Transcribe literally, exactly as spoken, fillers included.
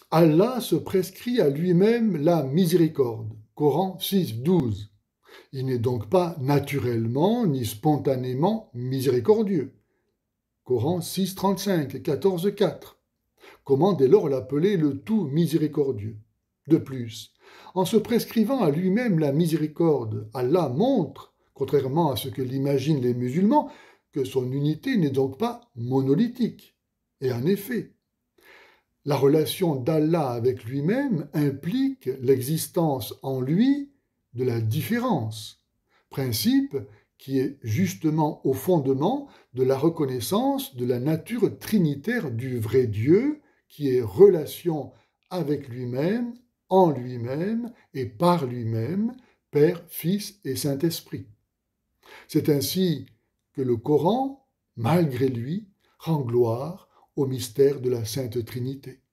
Allah se prescrit à lui-même la miséricorde. Coran six, douze. Il n'est donc pas naturellement ni spontanément miséricordieux. Coran six, trente-cinq et quatorze, quatre. Comment dès lors l'appeler le tout miséricordieux? De plus, en se prescrivant à lui-même la miséricorde, Allah montre, contrairement à ce que l'imaginent les musulmans, que son unité n'est donc pas monolithique. Et en effet, la relation d'Allah avec lui-même implique l'existence en lui de la différence, principe qui est justement au fondement de la reconnaissance de la nature trinitaire du vrai Dieu, qui est relation avec lui-même, en lui-même et par lui-même, Père, Fils et Saint-Esprit. C'est ainsi que le Coran, malgré lui, rend gloire au mystère de la Sainte Trinité.